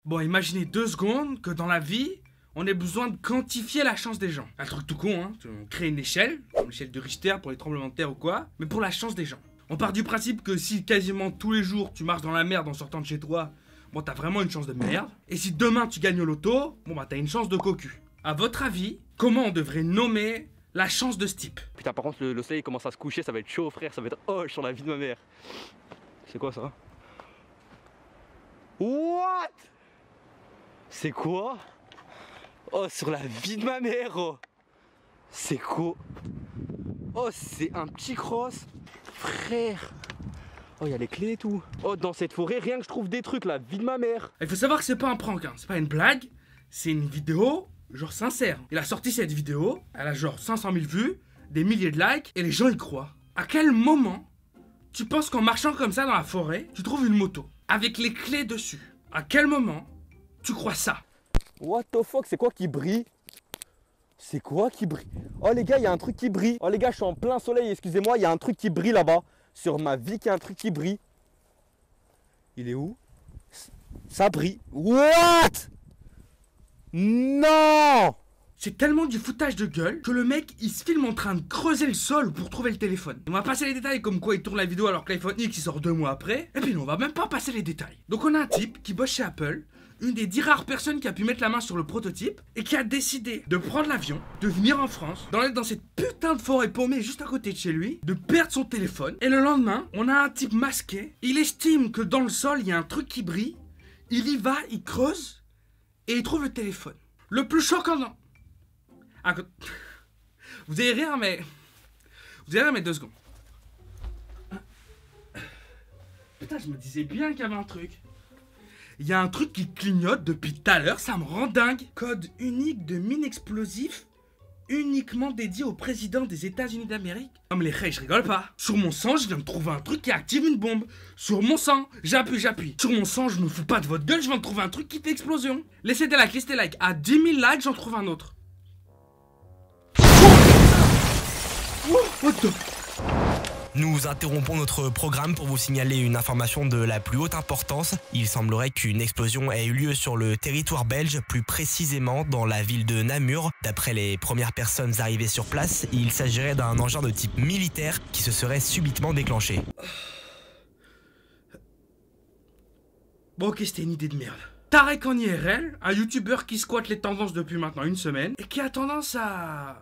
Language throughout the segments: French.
Bon, imaginez 2 secondes que dans la vie, on ait besoin de quantifier la chance des gens. Un truc tout con, hein. On crée une échelle, comme l'échelle de Richter pour les tremblements de terre ou quoi, mais pour la chance des gens. On part du principe que si quasiment tous les jours tu marches dans la merde en sortant de chez toi, bon, t'as vraiment une chance de merde. Et si demain tu gagnes au loto, bon bah t'as une chance de cocu. À votre avis, comment on devrait nommer la chance de ce type? Putain, par contre, le soleil commence à se coucher, ça va être chaud, frère, ça va être hoche sur la vie de ma mère. C'est quoi ça? What? C'est quoi? Oh, sur la vie de ma mère, oh. C'est quoi? Oh, c'est un petit cross, frère. Oh, il y a les clés et tout. Oh, dans cette forêt, rien que je trouve des trucs, la vie de ma mère. Il faut savoir que c'est pas un prank, hein. C'est pas une blague, c'est une vidéo genre sincère. Il a sorti cette vidéo, elle a genre 500 000 vues, des milliers de likes, et les gens y croient. À quel moment tu penses qu'en marchant comme ça dans la forêt, tu trouves une moto avec les clés dessus? À quel moment tu crois ça? What the fuck, c'est quoi qui brille? C'est quoi qui brille? Oh les gars, il y a un truc qui brille. Oh les gars, je suis en plein soleil, excusez-moi, il y a un truc qui brille là-bas. Sur ma vie, qu'il y a un truc qui brille. Il est où? Ça brille. What? Non! C'est tellement du foutage de gueule que le mec il se filme en train de creuser le sol pour trouver le téléphone. On va passer les détails comme quoi il tourne la vidéo alors que l'iPhone X il sort 2 mois après. Et puis non, on va même pas passer les détails. Donc on a un type qui bosse chez Apple, une des 10 rares personnes qui a pu mettre la main sur le prototype et qui a décidé de prendre l'avion, de venir en France, d'aller dans cette putain de forêt paumée juste à côté de chez lui, de perdre son téléphone. Et le lendemain, on a un type masqué, il estime que dans le sol il y a un truc qui brille, il y va, il creuse et il trouve le téléphone. Le plus choquant dans... Vous allez rire, mais... Vous allez rire, mais 2 secondes. Putain, je me disais bien qu'il y avait un truc. Il y a un truc qui clignote depuis tout à l'heure, ça me rend dingue. Code unique de mine explosif, uniquement dédié au président des États-Unis d'Amérique. Non mais les rêves, je rigole pas. Sur mon sang, je viens de trouver un truc qui active une bombe. Sur mon sang, j'appuie. Sur mon sang, je me fous pas de votre gueule, je viens de trouver un truc qui fait explosion. Laissez des likes, À 10 000 likes, j'en trouve un autre. What the... Nous interrompons notre programme pour vous signaler une information de la plus haute importance. Il semblerait qu'une explosion ait eu lieu sur le territoire belge, plus précisément dans la ville de Namur. D'après les premières personnes arrivées sur place, il s'agirait d'un engin de type militaire qui se serait subitement déclenché. Bon ok, c'était une idée de merde. Tarek en IRL, un youtubeur qui squatte les tendances depuis maintenant une semaine et qui a tendance à...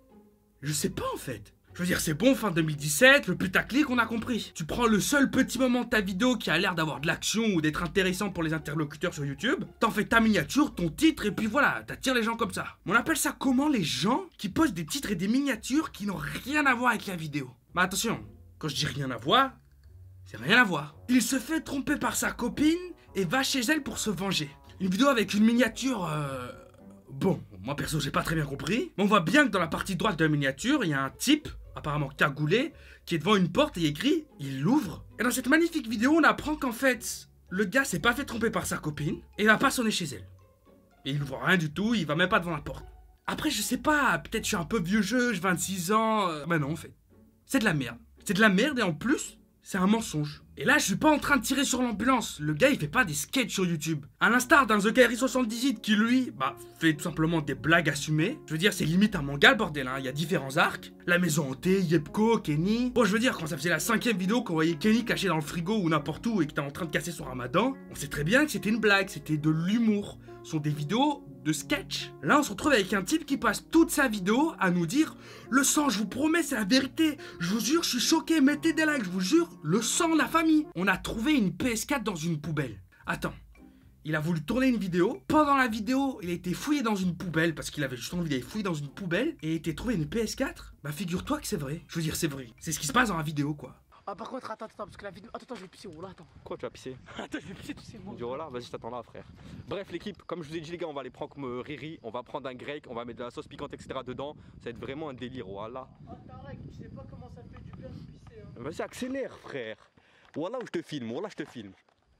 Je sais pas en fait. Je veux dire, c'est bon, fin 2017, le putaclic, on a compris. Tu prends le seul petit moment de ta vidéo qui a l'air d'avoir de l'action ou d'être intéressant pour les interlocuteurs sur YouTube, t'en fais ta miniature, ton titre, et puis voilà, t'attires les gens comme ça. On appelle ça comment les gens qui postent des titres et des miniatures qui n'ont rien à voir avec la vidéo. Mais attention, quand je dis rien à voir, c'est rien à voir. Il se fait tromper par sa copine et va chez elle pour se venger. Une vidéo avec une miniature, Bon, moi perso j'ai pas très bien compris, mais on voit bien que dans la partie droite de la miniature, il y a un type, apparemment cagoulé, qui est devant une porte et écrit « Il l'ouvre ». Et dans cette magnifique vidéo, on apprend qu'en fait, le gars s'est pas fait tromper par sa copine et il va pas sonner chez elle. Et il ouvre rien du tout, il va même pas devant la porte. Après, je sais pas, peut-être je suis un peu vieux jeu, j'ai 26 ans... Bah non, en fait. C'est de la merde. C'est de la merde et en plus, c'est un mensonge. Et là, je suis pas en train de tirer sur l'ambulance. Le gars, il fait pas des sketchs sur YouTube. À l'instar d'un TheKairi78 qui, lui, fait tout simplement des blagues assumées. Je veux dire, c'est limite un manga, le bordel, hein. Il y a différents arcs. La maison hantée, Yepko, Kenny. Bon, je veux dire, quand ça faisait la 5e vidéo qu'on voyait Kenny caché dans le frigo ou n'importe où et qu'il était en train de casser son ramadan, on sait très bien que c'était une blague, c'était de l'humour. Ce sont des vidéos de sketch. Là, on se retrouve avec un type qui passe toute sa vidéo à nous dire « Le sang, je vous promets, c'est la vérité. Je vous jure, je suis choqué, mettez des likes, je vous jure, le sang, la famille. » On a trouvé une PS4 dans une poubelle. Attends, il a voulu tourner une vidéo. Pendant la vidéo, il a été fouillé dans une poubelle parce qu'il avait juste envie d'aller fouiller dans une poubelle et il a été trouvé une PS4. Bah figure-toi que c'est vrai. Je veux dire, c'est vrai. C'est ce qui se passe dans la vidéo, quoi. Ah par contre attends parce que la vidéo... Attends je vais pisser oh là attends. Quoi, tu vas pisser? Attends je vais pisser tout c'est bon. Du là, vas-y, je t'attends là, frère. Bref, l'équipe, comme je vous ai dit, les gars, on va les prendre comme Riri. On va prendre un grec, on va mettre de la sauce piquante, etc. dedans. Ça va être vraiment un délire, voilà. Oh Tarek, tu sais pas comment ça fait du bien de pisser hein. Vas-y, accélère, frère. Voilà où je te filme, voilà, je te filme.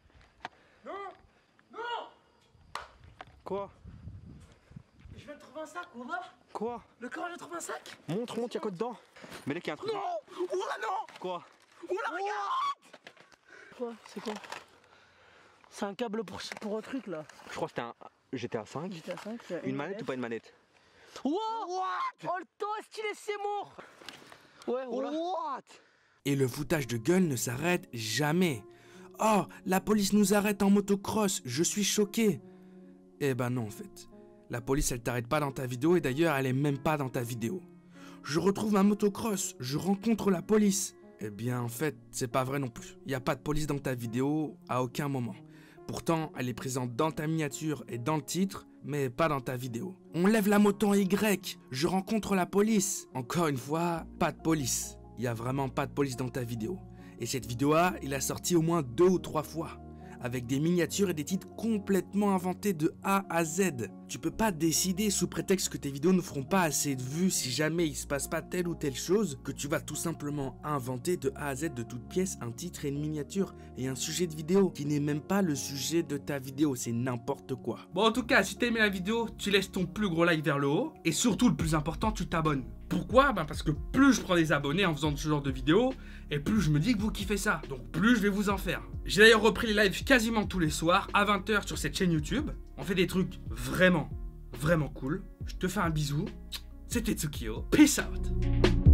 Non. Quoi? Je viens de trouver un sac, on va. Quoi? Le corps, je trouve un sac. Montre, il y a quoi dedans? Mais là, qu'il y a un truc. Non. Oh là non. Quoi? Oh là regarde. Quoi? C'est quoi? C'est un câble pour un truc là. Je crois que c'était un GTA 5. GTA 5, Une manette ou pas une manette? Wow. Oh le temps, est-ce qu'il est c'est mort? Ouais, voilà. What? Et le foutage de gueule ne s'arrête jamais. Oh, la police nous arrête en motocross, je suis choqué. Eh ben non en fait. La police elle t'arrête pas dans ta vidéo et d'ailleurs elle est même pas dans ta vidéo. Je retrouve ma motocross, je rencontre la police. Eh bien en fait, c'est pas vrai non plus. Il n'y a pas de police dans ta vidéo à aucun moment. Pourtant, elle est présente dans ta miniature et dans le titre, mais pas dans ta vidéo. On lève la moto en Y, je rencontre la police. Encore une fois, pas de police. Il n'y a vraiment pas de police dans ta vidéo. Et cette vidéo-là, il a sorti au moins 2 ou 3 fois. Avec des miniatures et des titres complètement inventés de A à Z. Tu peux pas décider sous prétexte que tes vidéos ne feront pas assez de vues si jamais il se passe pas telle ou telle chose, que tu vas tout simplement inventer de A à Z de toute pièce un titre et une miniature et un sujet de vidéo qui n'est même pas le sujet de ta vidéo, c'est n'importe quoi. Bon en tout cas, si t'as aimé la vidéo, tu laisses ton plus gros like vers le haut et surtout le plus important, tu t'abonnes. Pourquoi? Parce que plus je prends des abonnés en faisant ce genre de vidéos, et plus je me dis que vous kiffez ça. Donc plus je vais vous en faire. J'ai d'ailleurs repris les lives quasiment tous les soirs à 20 h sur cette chaîne YouTube. On fait des trucs vraiment cool. Je te fais un bisou. C'était Tsukio. Peace out.